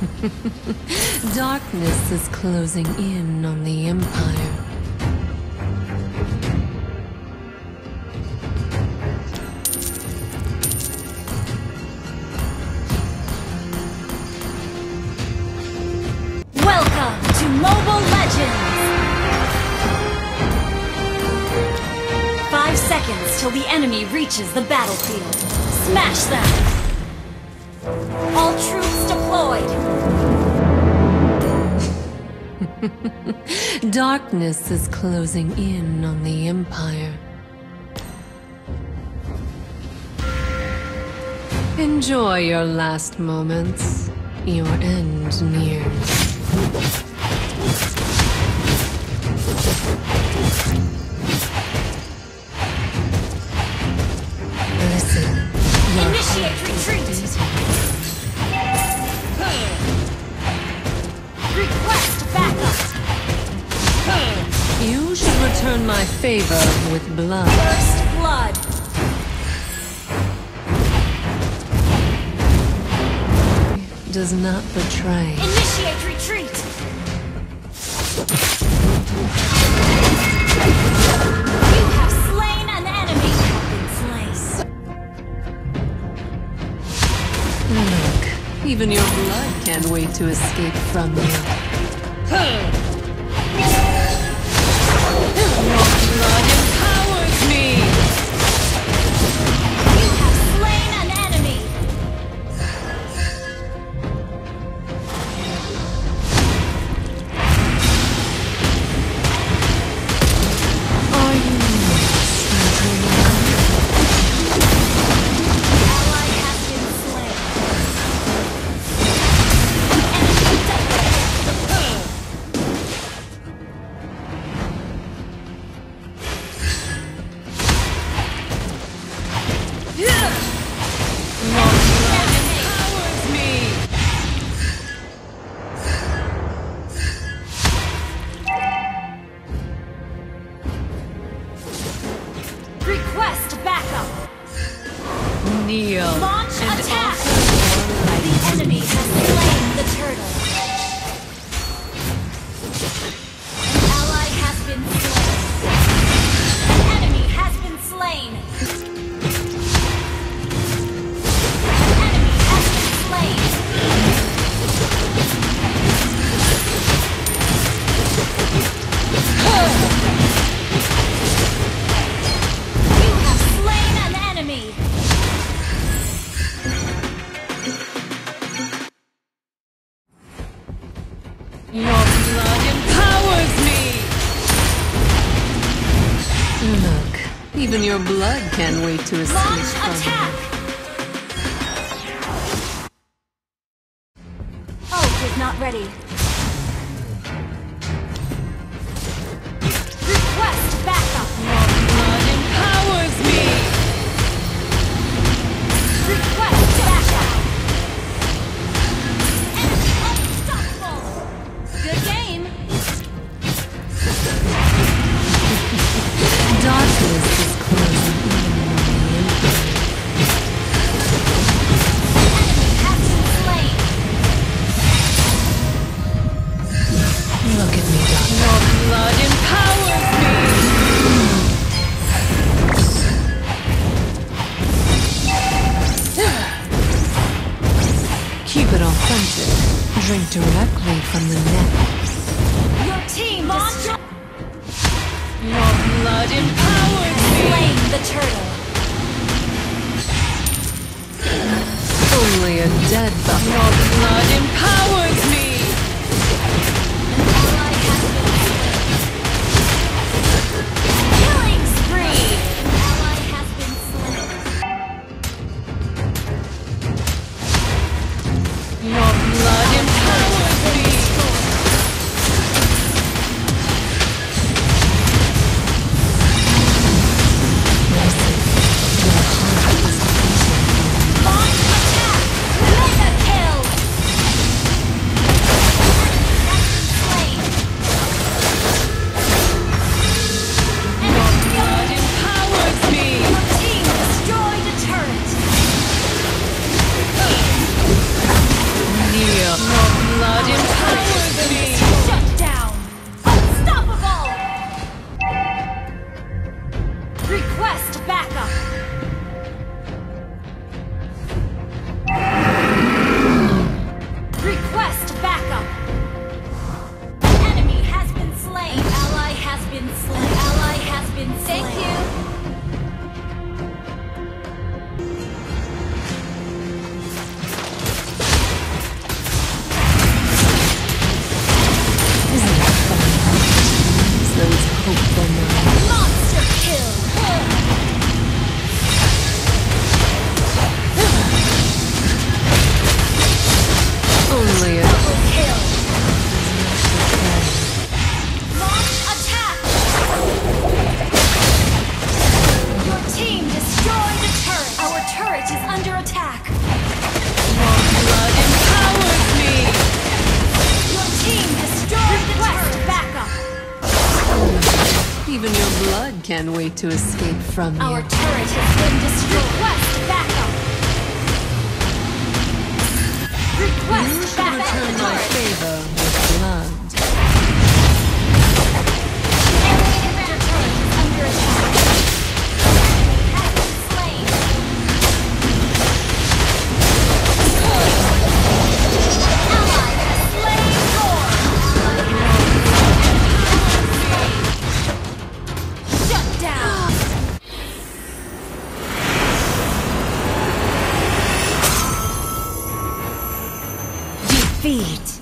Darkness is closing in on the Empire. Welcome to Mobile Legends! 5 seconds till the enemy reaches the battlefield. Smash them! All troops deployed! Darkness is closing in on the Empire. Enjoy your last moments. Your end nears. Listen. Initiate retreat! Request backup! You should return my favor with blood. First blood! Does not betray. Initiate retreat! You have slain an enemy! Look, even your blood can't wait to escape from you. Your blood empowers me! You have slain an enemy! Are you Ally has been slain. Enemy empowers me? Request backup! Kneel. Launch and attack! offer your The enemy has slain the turtle. An ally has been slain. An enemy has been slain. An enemy has been slain. You have slain an enemy. Your blood empowers me! Look, even your blood can't wait to escape Launch from attack! Ult is not ready. Request backup! Your blood empowers me! Request backup! Enemy unstoppable! Good game! Darkness is closing in on the Empire. Enemy has been slain! Look at me, Doctor. Your blood empowers me! Keep it authentic. Drink directly from the neck. Your team launch! Your blood empowers me! Slain the turtle! Only a dead buck. Your blood empowers me! An ally has been slain. Killing spree! An ally has been slain. Your blood empowers me! Launch attack! Mega kill! Can't wait to escape from Our you. turret has been destroyed. Request backup. Request backup. Return The my turret. favor with blood. Enemy turret is under attack. Has been slain. Ally has slain Lord. Shut down. Defeat.